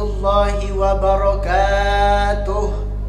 warahmatullahi wabarakatuh.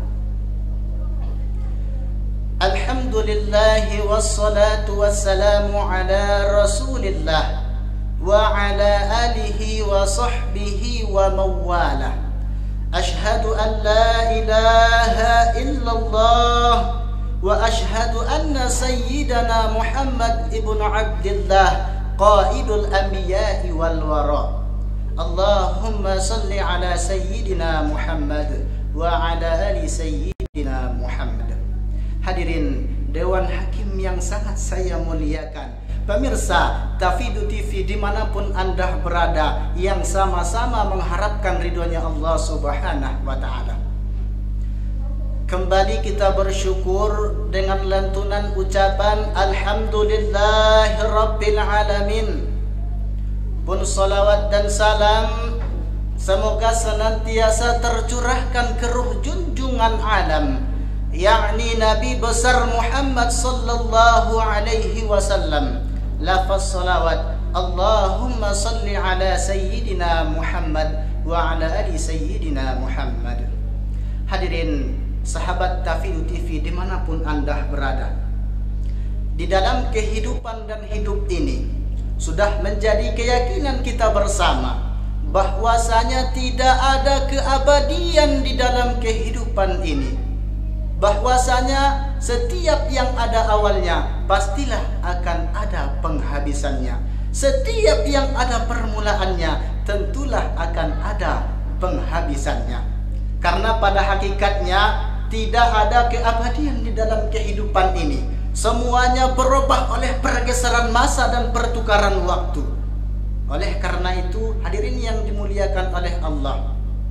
Alhamdulillahi wassalatu wassalamu ala rasulillah wa ala alihi wa sahbihi wa mawalah. Ashhadu an la ilaha illallah wa ashhadu anna sayyidana Muhammad ibn Abdillah qaidul anbiya'i wal wara. Allahumma salli ala sayyidina Muhammad wa ala ali sayyidina Muhammad. Hadirin Dewan Hakim yang sangat saya muliakan, pemirsa Tafidu TV dimanapun Anda berada, yang sama-sama mengharapkan ridhonya Allah Subhanahu wa ta'ala. Kembali kita bersyukur dengan lantunan ucapan Alhamdulillahi Rabbil Alamin. Pun salawat dan salam semoga senantiasa tercurahkan ke ruh junjungan alam, yakni Nabi besar Muhammad sallallahu alaihi wasallam. Lafaz salawat Allahumma salli ala sayyidina Muhammad wa ala ali sayyidina Muhammad. Hadirin sahabat Tafidu TV dimanapun Anda berada, di dalam kehidupan dan hidup ini sudah menjadi keyakinan kita bersama bahwasanya tidak ada keabadian di dalam kehidupan ini, bahwasanya setiap yang ada awalnya pastilah akan ada penghabisannya, setiap yang ada permulaannya tentulah akan ada penghabisannya. Karena pada hakikatnya tidak ada keabadian di dalam kehidupan ini. Semuanya berubah oleh pergeseran masa dan pertukaran waktu. Oleh karena itu, hadirin yang dimuliakan oleh Allah,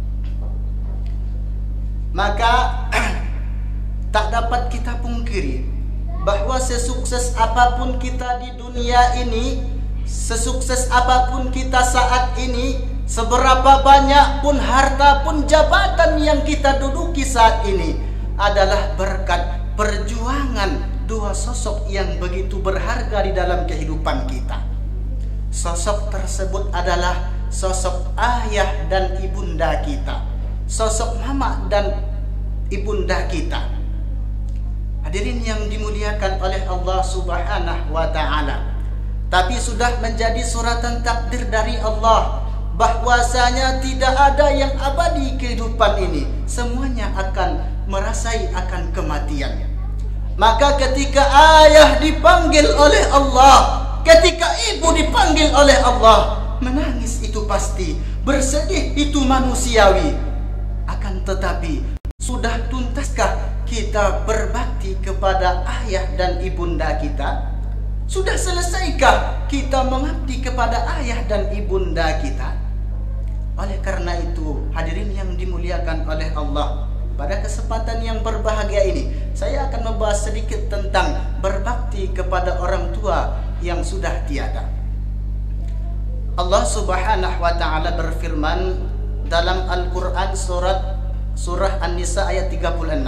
maka tak dapat kita pungkiri bahwa sesukses apapun kita di dunia ini, sesukses apapun kita saat ini, seberapa banyak pun harta pun jabatan yang kita duduki saat ini, adalah berkat perjuangan dua sosok yang begitu berharga di dalam kehidupan kita. Sosok tersebut adalah sosok ayah dan ibunda kita, sosok mama dan ibunda kita. Hadirin yang dimuliakan oleh Allah Subhanahu wa ta'ala, tapi sudah menjadi suratan takdir dari Allah bahwasanya tidak ada yang abadi kehidupan ini, semuanya akan merasai akan kematian. Maka ketika ayah dipanggil oleh Allah, ketika ibu dipanggil oleh Allah, menangis itu pasti, bersedih itu manusiawi. Akan tetapi, sudah tuntaskah kita berbakti kepada ayah dan ibunda kita? Sudah selesaikah kita mengabdi kepada ayah dan ibunda kita? Oleh karena itu, hadirin yang dimuliakan oleh Allah, pada kesempatan yang berbahagia ini, saya akan membahas sedikit tentang berbakti kepada orang tua yang sudah tiada. Allah Subhanahu wa ta'ala berfirman dalam Al-Quran surah An-Nisa ayat 36.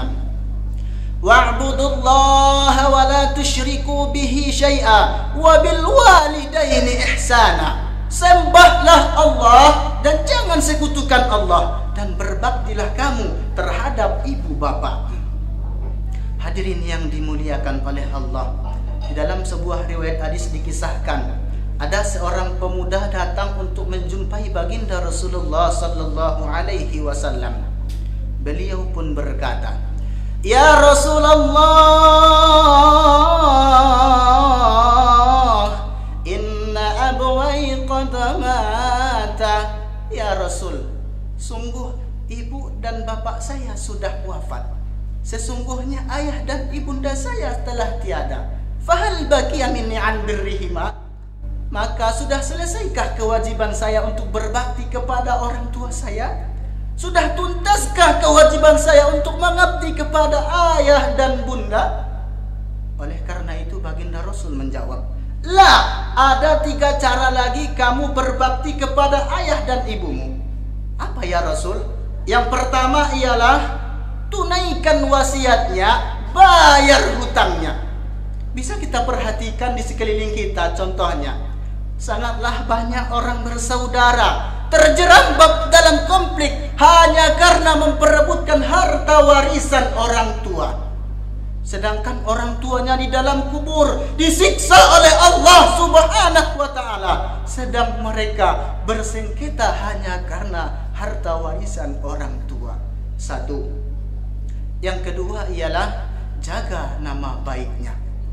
Wa'budullaha wa la tusyriku bihi syai'a wa bil walidaini ihsana. Sembahlah Allah dan jangan sekutukan Allah, dan berbaktilah kamu terhadap ibu bapa. Hadirin yang dimuliakan oleh Allah, di dalam sebuah riwayat hadis dikisahkan, ada seorang pemuda datang untuk menjumpai baginda Rasulullah sallallahu alaihi wasallam. Beliau pun berkata, "Ya Rasulullah, inna abwai qad mata." Ya Rasul, sungguh ibu dan bapak saya sudah wafat. Sesungguhnya ayah dan ibunda saya telah tiada. Fahal baqiya minni an birrihima? Maka sudah selesaikah kewajiban saya untuk berbakti kepada orang tua saya? Sudah tuntaskah kewajiban saya untuk mengabdi kepada ayah dan bunda? Oleh karena itu baginda Rasul menjawab, "La, ada 3 cara lagi kamu berbakti kepada ayah dan ibumu." Apa ya Rasul? Yang pertama ialah tunaikan wasiatnya, bayar hutangnya. Bisa kita perhatikan di sekeliling kita, contohnya sangatlah banyak orang bersaudara terjerambab dalam konflik hanya karena memperebutkan harta warisan orang tua. Sedangkan orang tuanya di dalam kubur disiksa oleh Allah Subhanahu wa ta'ala, sedang mereka bersengketa hanya karena harta warisan orang tua. Satu. Yang kedua ialah jaga nama baiknya.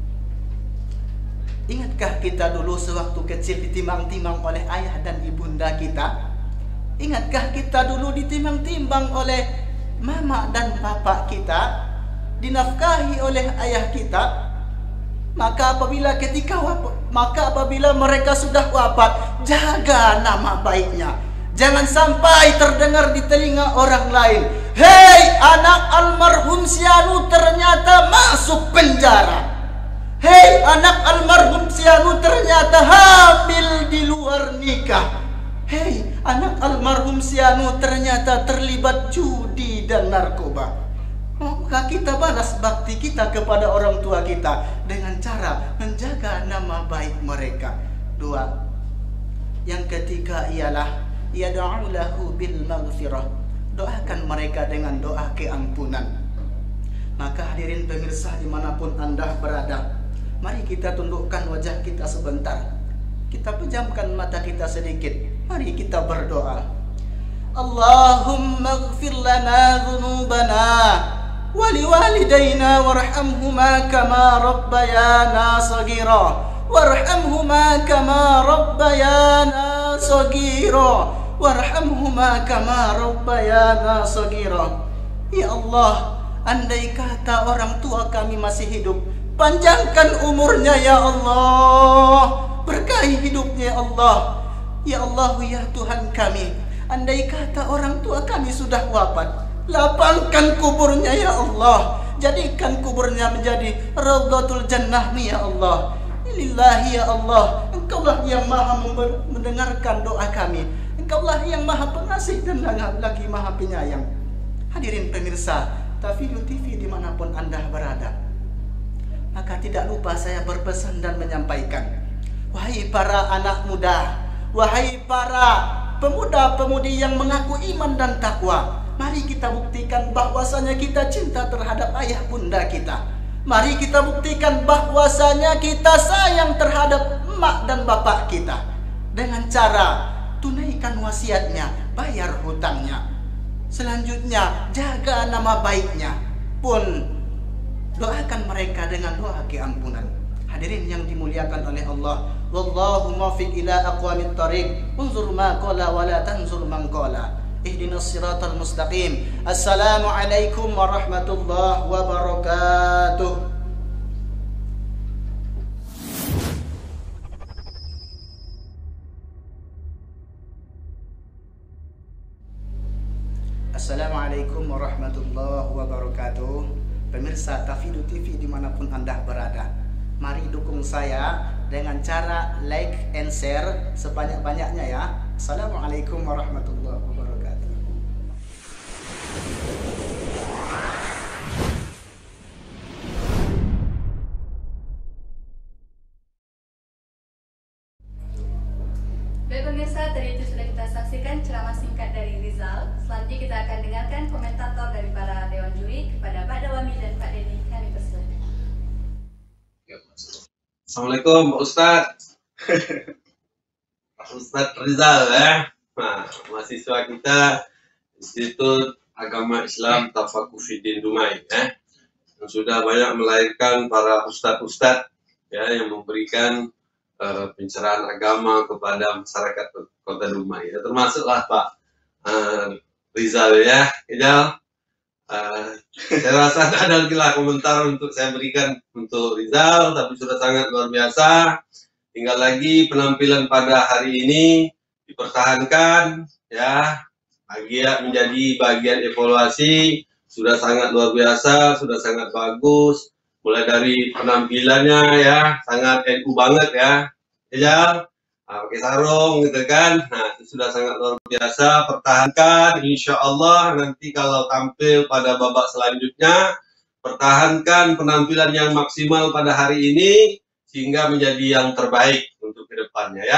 Ingatkah kita dulu sewaktu kecil ditimang-timang oleh ayah dan ibunda kita? Ingatkah kita dulu ditimang-timbang oleh mama dan bapak kita? Dinafkahi oleh ayah kita? Maka apabila mereka sudah wafat, jaga nama baiknya. Jangan sampai terdengar di telinga orang lain, "Hei, anak almarhum si anu ternyata masuk penjara. Hei, anak almarhum si anu ternyata hamil di luar nikah. Hei, anak almarhum si anu ternyata terlibat judi dan narkoba." Maka kita balas bakti kita kepada orang tua kita dengan cara menjaga nama baik mereka. Dua. Yang ketiga ialah yad'u lahu bil maghfirah. Doakan mereka dengan doa keampunan. Maka hadirin pemirsa dimanapun Anda berada, mari kita tundukkan wajah kita sebentar. Kita pejamkan mata kita sedikit. Mari kita berdoa. Allahumma ighfir lana dhunubana waliwalidayna warhamhuma kama rabbayana saghira warhamhuma kama rabbayana saghira warhamhuma kama rabbayana saghira. Ya Allah, andai kata orang tua kami masih hidup, panjangkan umurnya ya Allah, berkahi hidupnya ya Allah. Ya Allah, ya Tuhan kami, andai kata orang tua kami sudah wafat, lapangkan kuburnya ya Allah, jadikan kuburnya menjadi Raudhatul Jannah ya Allah. Lillahi ya Allah, Engkaulah yang maha mendengarkan doa kami, Engkaulah yang maha pengasih dan lagi maha penyayang. Hadirin pemirsa Tafidu TV dimanapun Anda berada, maka tidak lupa saya berpesan dan menyampaikan, wahai para anak muda, wahai para pemuda-pemudi yang mengaku iman dan takwa, mari kita buktikan bahwasanya kita cinta terhadap ayah bunda kita. Mari kita buktikan bahwasanya kita sayang terhadap emak dan bapak kita. Dengan cara tunaikan wasiatnya, bayar hutangnya. Selanjutnya, jaga nama baiknya. Pun doakan mereka dengan doa keampunan. Hadirin yang dimuliakan oleh Allah, wallahu muwaffiq ila aqwamit thariq. Unzur ma qala wa la tanzur man qala. Ihdinas siratal mustaqim. Assalamualaikum warahmatullahi wabarakatuh. Assalamualaikum warahmatullahi wabarakatuh. Pemirsa Tafidu TV dimanapun Anda berada, mari dukung saya dengan cara like and share sebanyak-banyaknya ya. Assalamualaikum warahmatullahi wabarakatuh. Baik pemirsa, tadi itu sudah kita saksikan ceramah singkat dari Rizal. Selanjutnya kita akan dengarkan komentator dari para Dewan Juri kepada Pak Dawami dan Pak Denny. Kami persilakan. Assalamualaikum Pak Ustadz. Pak Ustadz Rizal ya. Nah, mahasiswa kita Institut Agama Islam Tafakuh Fiddin Dumai ya. Yang sudah banyak melahirkan para ustadz-ustadz ya yang memberikan pencerahan agama kepada masyarakat Kota Dumai. Ya, termasuklah Pak Rizal ya. Rizal, saya rasa tidak ada lagi lah komentar untuk saya berikan untuk Rizal, tapi sudah sangat luar biasa. Tinggal lagi penampilan pada hari ini dipertahankan ya, menjadi bagian evaluasi. Sudah sangat luar biasa, sudah sangat bagus. Mulai dari penampilannya ya, sangat NU banget ya, Rizal. Pakai sarung gitu kan. Nah, itu sudah sangat luar biasa. Pertahankan, insya Allah nanti kalau tampil pada babak selanjutnya, pertahankan penampilan yang maksimal pada hari ini sehingga menjadi yang terbaik untuk kedepannya ya.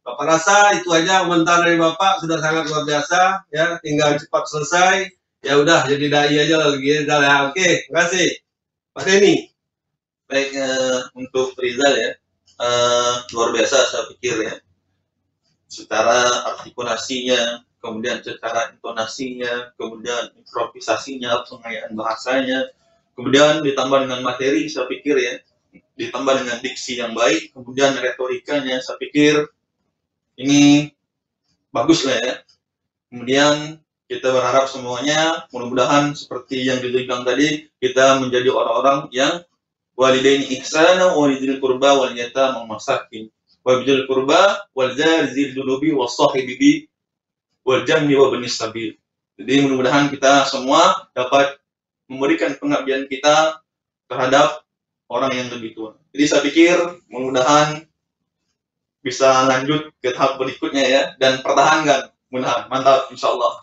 Bapak rasa itu aja komentar dari Bapak sudah sangat luar biasa ya, tinggal cepat selesai. Ya udah jadi dai aja lagi ya. Oke, terima kasih. Pak Denny. Baik, untuk Rizal ya, luar biasa saya pikir ya. Secara artikulasinya, kemudian secara intonasinya, kemudian improvisasinya, pengayaan bahasanya, kemudian ditambah dengan materi, saya pikir ya, ditambah dengan diksi yang baik, kemudian retorikanya, saya pikir ini bagus lah ya. Kemudian kita berharap semuanya, mudah-mudahan seperti yang dibilang tadi, kita menjadi orang-orang yang walidaini ihsana wa lidil qurba wal yatama wal masakin wa bidil qurba wal jari dzil junubi was sahibi wal jambi wa banis sabil. Jadi mudah-mudahan kita semua dapat memberikan pengabdian kita terhadap orang yang lebih tua. Jadi saya pikir mudah-mudahan bisa lanjut ke tahap berikutnya ya, dan pertahankan, mudah-mudahan mantap insyaallah.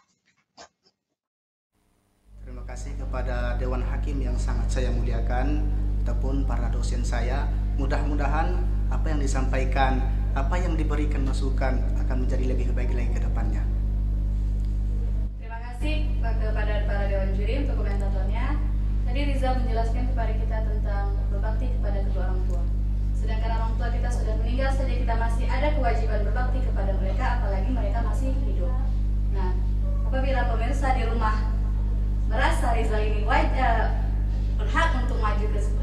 Terima kasih kepada Dewan Hakim yang sangat saya muliakan, ataupun para dosen saya. Mudah-mudahan apa yang disampaikan, apa yang diberikan masukan akan menjadi lebih baik lagi ke depannya. Terima kasih kepada para Dewan Juri untuk komentatornya. Tadi Rizal menjelaskan kepada kita tentang berbakti kepada kedua orang tua. Sedangkan orang tua kita sudah meninggal saja, kita masih ada kewajiban berbakti kepada mereka, apalagi mereka masih hidup. Nah, apabila pemirsa di rumah merasa Rizal ini berhak untuk maju ke